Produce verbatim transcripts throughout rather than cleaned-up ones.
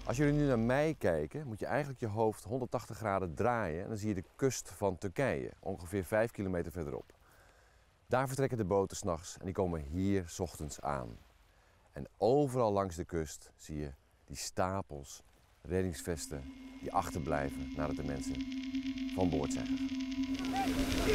Als jullie nu naar mij kijken, moet je eigenlijk je hoofd honderdtachtig graden draaien en dan zie je de kust van Turkije, ongeveer vijf kilometer verderop. Daar vertrekken de boten 's nachts en die komen hier 's ochtends aan. En overal langs de kust zie je die stapels reddingsvesten die achterblijven nadat de mensen van boord zijn gegaan.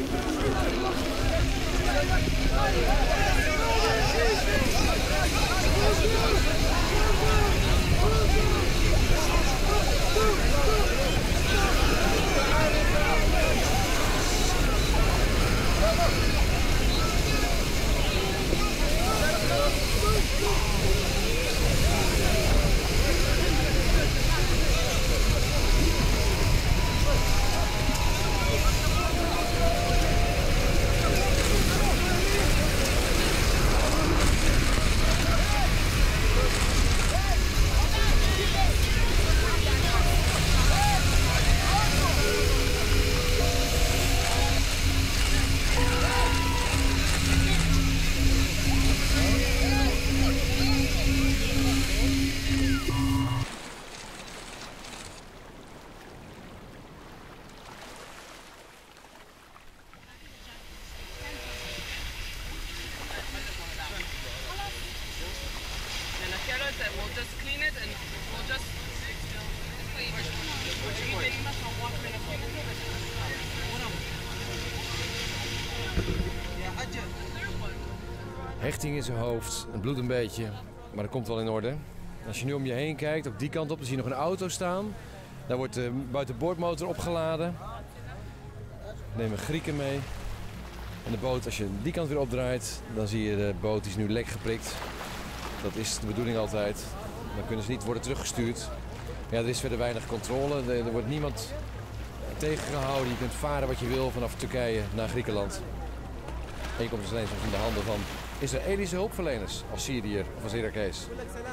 We'll just clean it and we'll just Hechting in zijn hoofd, het bloedt een beetje, maar dat komt wel in orde. Als je nu om je heen kijkt, op die kant op, dan zie je nog een auto staan. Daar wordt de buitenboordmotor opgeladen. Nemen Grieken mee. En de boot, als je die kant weer opdraait, dan zie je de boot die is nu lek geprikt. Dat is de bedoeling altijd. Dan kunnen ze niet worden teruggestuurd. Ja, er is verder weinig controle. Er, er wordt niemand tegengehouden. Je kunt varen wat je wil vanaf Turkije naar Griekenland. En je komt dus alleen soms in de handen van Israëlische hulpverleners als Syriër of als Irakees.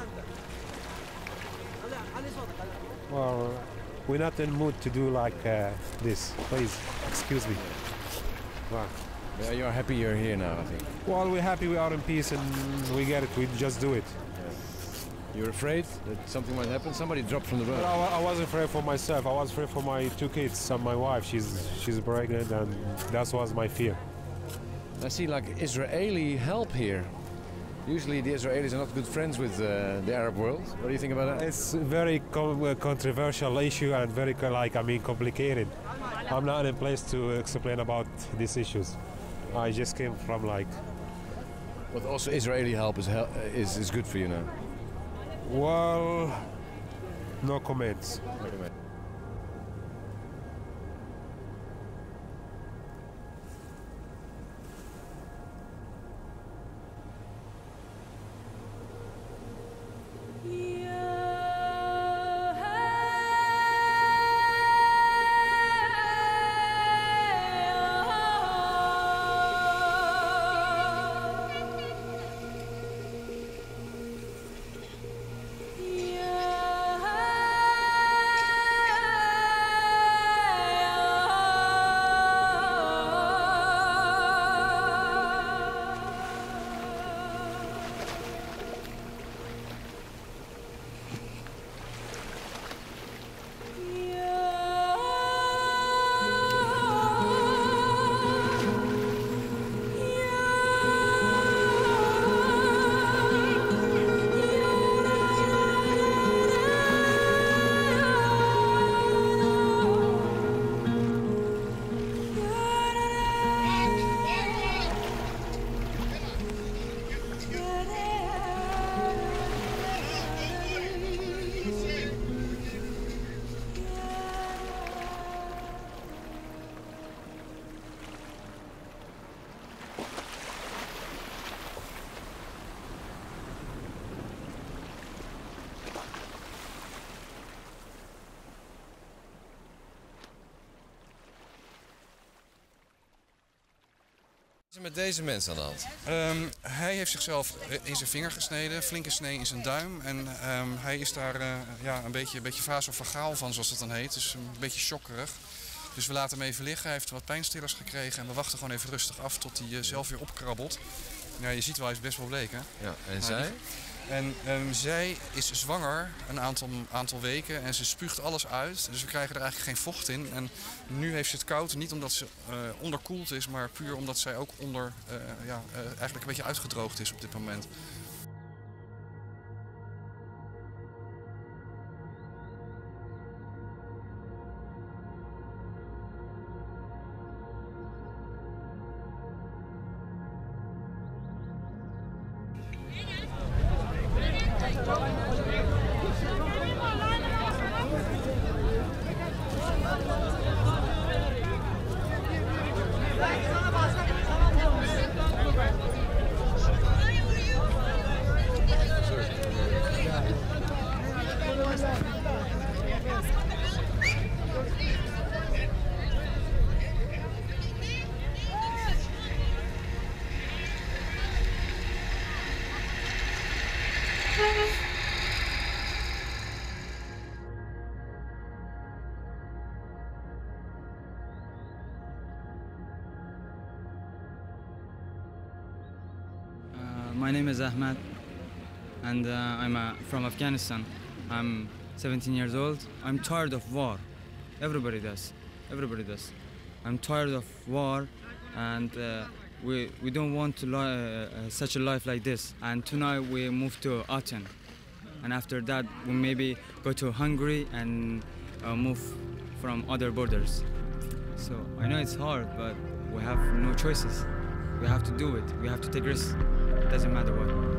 Well, we're not in the mood to do like uh, this. Please, excuse me. Wow. Yeah, you are happy you're here now, I think. Well, we're happy we are in peace and we get it. We just do it. Yeah. You're afraid that something might happen? Somebody dropped from the boat. Well, I, I wasn't afraid for myself. I was afraid for my two kids and my wife. She's she's pregnant, and that was my fear. I see like Israeli help here. Usually the Israelis are not good friends with uh, the Arab world. What do you think about that? It's a very co uh, controversial issue and very like I mean complicated. I'm not in place to explain about these issues. I just came from like. But also Israeli help is hel is is good for you now. Well, no comments. No comment. Wat is er met deze mens aan de hand? Um, hij heeft zichzelf in zijn vinger gesneden, flinke snee in zijn duim. En um, hij is daar uh, ja, een beetje, een beetje vasovagaal van, zoals dat dan heet. Dus een beetje shokkerig. Dus we laten hem even liggen. Hij heeft wat pijnstillers gekregen. En we wachten gewoon even rustig af tot hij uh, zelf weer opkrabbelt. Ja, je ziet wel, hij is best wel bleek, hè? Ja, en nou, zij? Die, En um, zij is zwanger een aantal, aantal weken en ze spuugt alles uit. Dus we krijgen er eigenlijk geen vocht in. En nu heeft ze het koud, niet omdat ze uh, onderkoeld is, maar puur omdat zij ook onder, uh, ja, uh, eigenlijk een beetje uitgedroogd is op dit moment. My name is Ahmed, and uh, I'm uh, from Afghanistan. I'm seventeen years old. I'm tired of war. Everybody does. Everybody does. I'm tired of war, and uh, we we don't want to li uh, such a life like this. And tonight we move to Aten, and after that we maybe go to Hungary and uh, move from other borders. So I know it's hard, but we have no choices. We have to do it. We have to take risks. Doesn't matter what.